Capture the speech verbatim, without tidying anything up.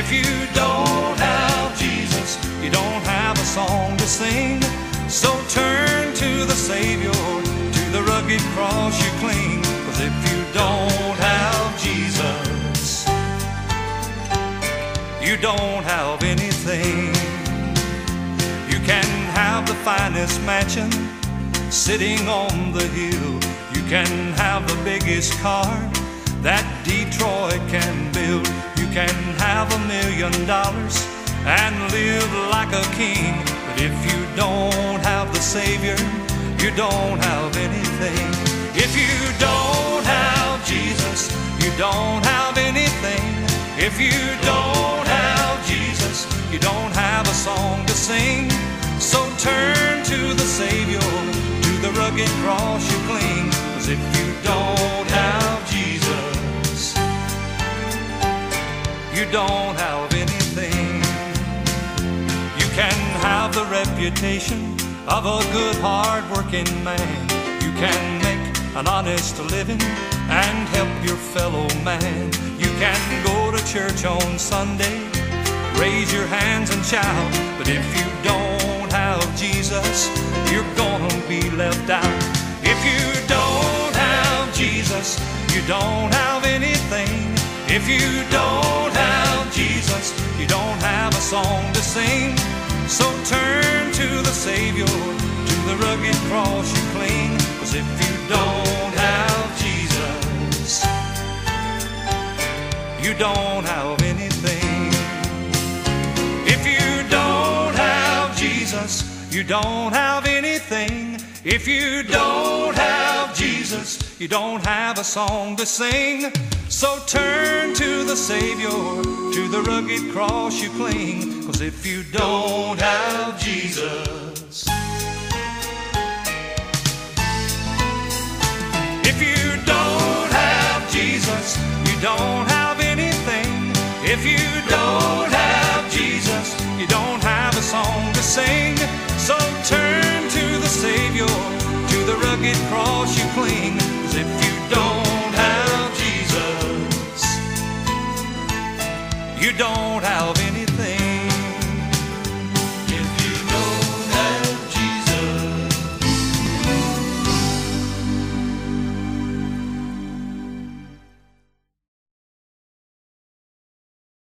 If you don't have Jesus, you don't have a song to sing. So turn to the Savior, to the rugged cross you cling. 'Cause if you don't have Jesus, you don't have anything. You can have the finest mansion sitting on the hill. You can have the biggest car that Detroit can build. You can have a million dollars and live like a king. But if you don't have the Savior, you don't have anything. If you don't have Jesus, you don't have anything. If you don't have Jesus, you don't have a song to sing. So turn to the Savior, to the rugged cross you cling. 'Cause if you don't have Jesus, you don't have anything. You can have the reputation of a good hard-working man. You can make an honest living and help your fellow man. You can go to church on Sunday, raise your hands and shout. But if you don't have Jesus, you're gonna be left out. If you don't have Jesus, you don't have anything. If you don't have Jesus, you don't have a song to sing. So turn to the Savior, to the rugged cross you cling. 'Cause if you don't have Jesus, you don't have anything. If you don't have Jesus, you don't have anything. If you don't have Jesus, you don't have a song to sing. So turn to the Savior, to the rugged cross you cling. 'Cause if you don't have Jesus, if you don't have Jesus, you don't have anything. If you don't have Jesus, you don't have a song to sing. So turn to the Savior, to the rugged cross you cling. 'Cause if you don't have Jesus, you don't have anything.